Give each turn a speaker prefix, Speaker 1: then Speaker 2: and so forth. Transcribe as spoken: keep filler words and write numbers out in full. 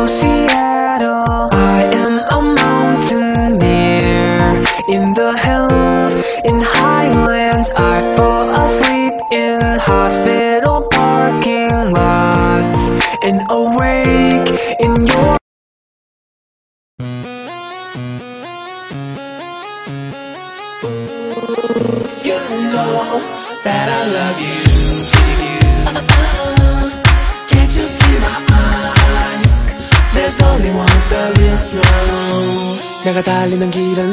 Speaker 1: Seattle. I am a mountaineer in the hills, in highlands. I fall asleep in hospital parking lots and awake in your. You know that I love you, you. Uh-uh. Can't you see my eyes? There's only one, the real slow. 내가 달리는 길은